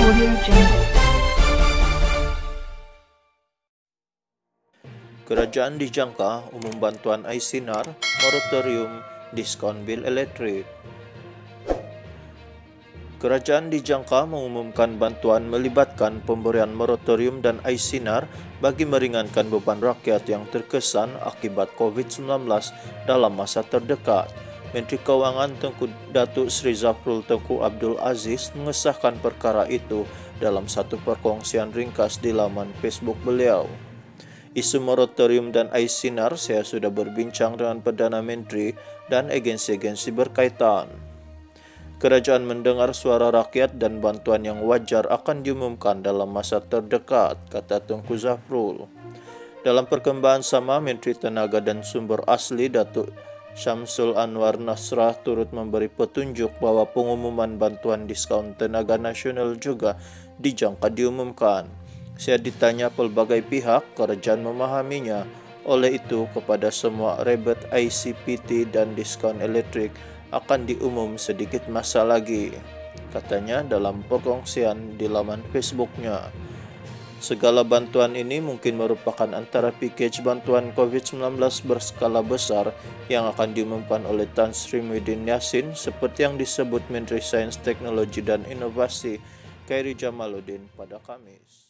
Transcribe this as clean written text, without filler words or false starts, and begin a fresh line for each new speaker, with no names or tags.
Audio Jungle.
Kerajaan dijangka umum bantuan Aisinar, moratorium diskon bil elektrik. Kerajaan dijangka mengumumkan bantuan melibatkan pemberian moratorium dan Aisinar bagi meringankan beban rakyat yang terkesan akibat COVID-19 dalam masa terdekat. Menteri Keuangan Tengku Datuk Sri Zafrul Tengku Abdul Aziz mengesahkan perkara itu dalam satu perkongsian ringkas di laman Facebook beliau. Isu moratorium dan Aisinar saya sudah berbincang dengan Perdana Menteri dan agensi-agensi berkaitan. Kerajaan mendengar suara rakyat dan bantuan yang wajar akan diumumkan dalam masa terdekat, kata Tengku Zafrul. Dalam perkembangan sama, Menteri Tenaga dan Sumber Asli Datuk Syamsul Anwar Nasrah turut memberi petunjuk bahwa pengumuman bantuan diskaun tenaga nasional juga dijangka diumumkan. Saya ditanya pelbagai pihak, kerajaan memahaminya. Oleh itu, kepada semua rebate ICPT dan diskon elektrik akan diumum sedikit masa lagi, katanya dalam perkongsian di laman Facebooknya. Segala bantuan ini mungkin merupakan antara package bantuan COVID-19 berskala besar yang akan diumumkan oleh Tan Sri Muhyiddin Yassin seperti yang disebut Menteri Sains, Teknologi dan Inovasi Khairy Jamaluddin pada Kamis.